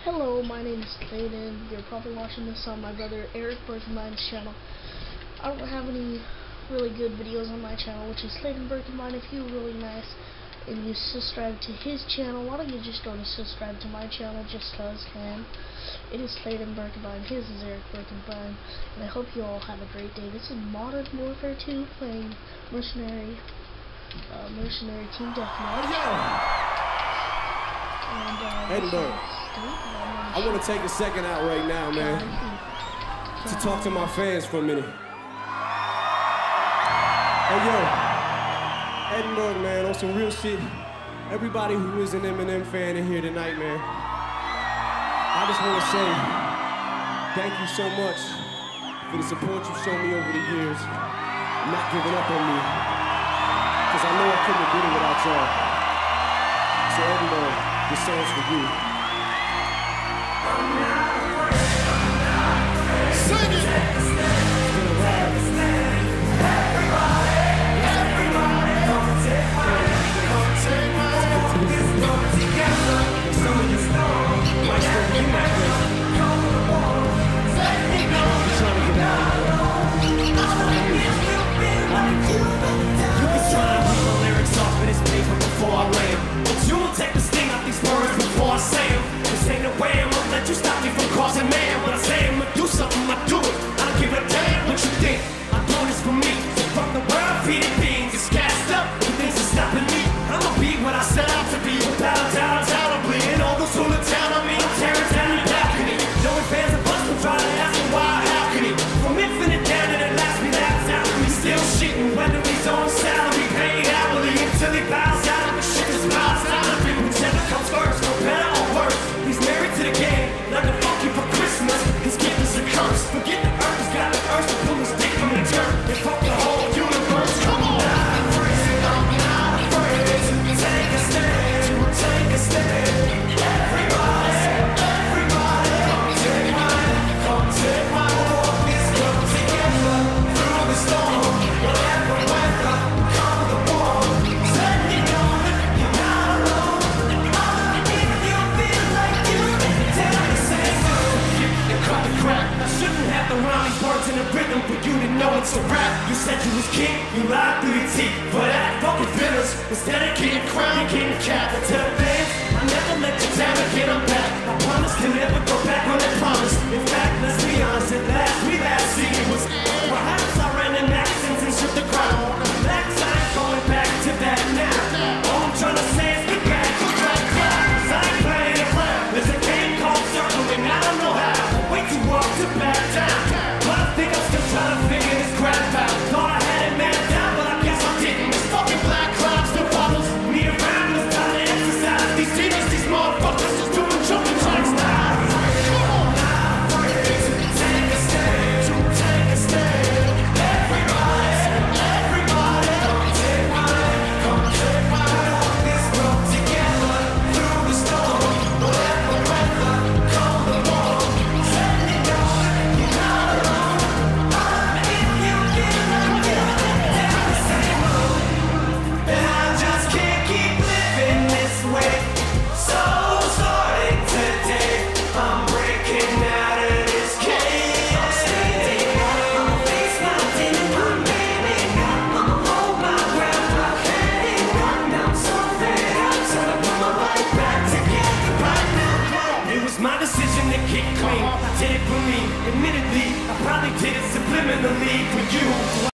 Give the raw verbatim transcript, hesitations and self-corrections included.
Hello, my name is Clayton. You're probably watching this on my brother Eric Birkenmein's channel. I don't have any really good videos on my channel, which is Clayton Birkenmein. If you're really nice and you subscribe to his channel, why don't you just go to subscribe to my channel just cause can. It is Clayton Birkenmein, his is Eric Birkenmein, and I hope you all have a great day. This is Modern Warfare two playing Mercenary, uh, Mercenary Team Deathmatch. And, uh, Edinburgh, I want to take a second out right now, man, to talk to my fans for a minute. Hey, yo, Edinburgh, man, on some real shit. Everybody who is an Eminem fan in here tonight, man, I just want to say thank you so much for the support you've shown me over the years, not giving up on me, because I know I couldn't have done it without y'all. So, Edinburgh, this song's for you. Sing it! It's a rap. You said you was king, you lied through your teeth. For that fucking feelings, instead of getting crown, getting cap. I tell fans, I never let you down again, I'm back. I promise to never go back on that promise. In fact, let's be honest, at last we last seen it was perhaps I ran in accents and shook the crowd. Black side going back to that now. All I'm trying to say is get back to black clouds. I ain't playing around. There's a game called circling, I don't know how. Way too up to back down. But I think I'm still trying to figure this crap out. Thought I had it mapped down, but I guess I didn't. This fucking black cloud still follows me around. It's time to exercise these demons, these motherfuckers just doing jumping jacks now. Come on now, take a stand, take a stand. Everybody, everybody, come take mine, come take mine. Walk this road together through the storm. Whatever weather, come the morn. Set it going, you're not alone. My decision to kick clean, I did it for me. Admittedly, I probably did it subliminally for you.